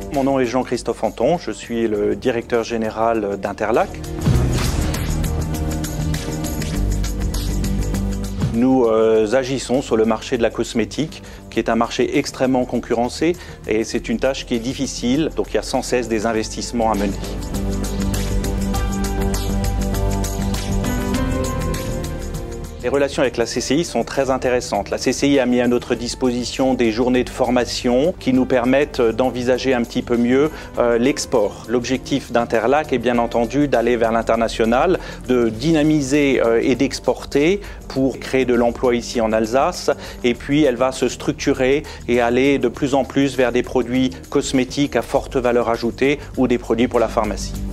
Mon nom est Jean-Christophe Anton, je suis le directeur général d'Interlac. Nous agissons sur le marché de la cosmétique, qui est un marché extrêmement concurrencé et c'est une tâche qui est difficile, donc il y a sans cesse des investissements à mener. Les relations avec la CCI sont très intéressantes. La CCI a mis à notre disposition des journées de formation qui nous permettent d'envisager un petit peu mieux l'export. L'objectif d'Interlac est bien entendu d'aller vers l'international, de dynamiser et d'exporter pour créer de l'emploi ici en Alsace. Et puis elle va se structurer et aller de plus en plus vers des produits cosmétiques à forte valeur ajoutée ou des produits pour la pharmacie.